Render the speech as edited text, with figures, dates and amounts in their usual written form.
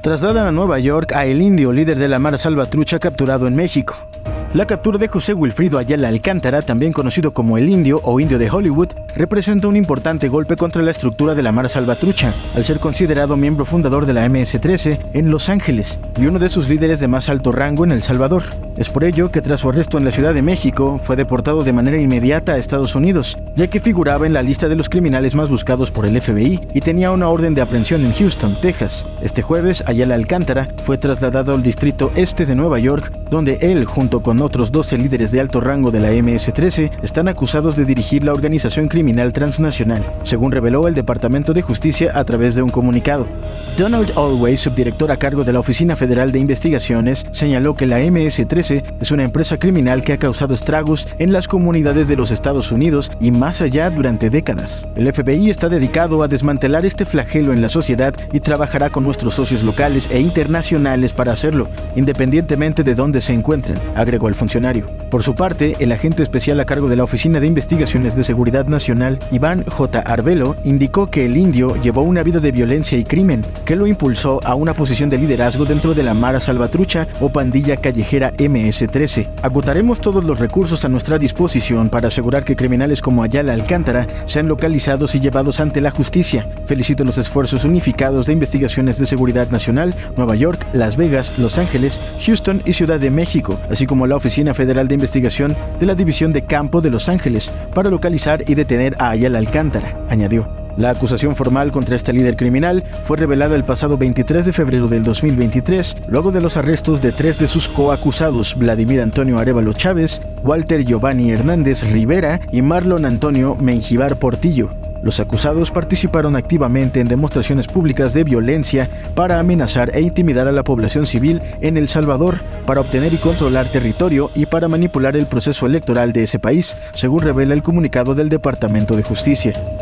Trasladan a Nueva York a El Indio, líder de la Mara Salvatrucha capturado en México. La captura de José Wilfrido Ayala Alcántara, también conocido como El Indio o Indio de Hollywood, representa un importante golpe contra la estructura de la Mara Salvatrucha, al ser considerado miembro fundador de la MS-13 en Los Ángeles y uno de sus líderes de más alto rango en El Salvador. Es por ello que tras su arresto en la Ciudad de México, fue deportado de manera inmediata a Estados Unidos, ya que figuraba en la lista de los criminales más buscados por el FBI y tenía una orden de aprehensión en Houston, Texas. Este jueves, Ayala Alcántara fue trasladado al distrito este de Nueva York, donde él, junto con otros 12 líderes de alto rango de la MS-13, están acusados de dirigir la organización criminal transnacional, según reveló el Departamento de Justicia a través de un comunicado. Donald Alway, subdirector a cargo de la Oficina Federal de Investigaciones, señaló que la MS-13 es una empresa criminal que ha causado estragos en las comunidades de los Estados Unidos y más allá durante décadas. El FBI está dedicado a desmantelar este flagelo en la sociedad y trabajará con nuestros socios locales e internacionales para hacerlo, independientemente de dónde se encuentren, agregó el funcionario. Por su parte, el agente especial a cargo de la Oficina de Investigaciones de Seguridad Nacional, Iván J. Arbelo, indicó que el indio llevó una vida de violencia y crimen, que lo impulsó a una posición de liderazgo dentro de la Mara Salvatrucha o pandilla callejera MS-13. Agotaremos todos los recursos a nuestra disposición para asegurar que criminales como Ayala Alcántara sean localizados y llevados ante la justicia. Felicito los esfuerzos unificados de investigaciones de seguridad nacional, Nueva York, Las Vegas, Los Ángeles, Houston y Ciudad de México, así como la Oficina Federal de Investigación de la División de Campo de Los Ángeles, para localizar y detener a Ayala Alcántara, añadió. La acusación formal contra este líder criminal fue revelada el pasado 23 de febrero del 2023, luego de los arrestos de 3 de sus coacusados, Vladimir Antonio Arévalo Chávez, Walter Giovanni Hernández Rivera y Marlon Antonio Menjivar Portillo. Los acusados participaron activamente en demostraciones públicas de violencia para amenazar e intimidar a la población civil en El Salvador, para obtener y controlar territorio y para manipular el proceso electoral de ese país, según revela el comunicado del Departamento de Justicia.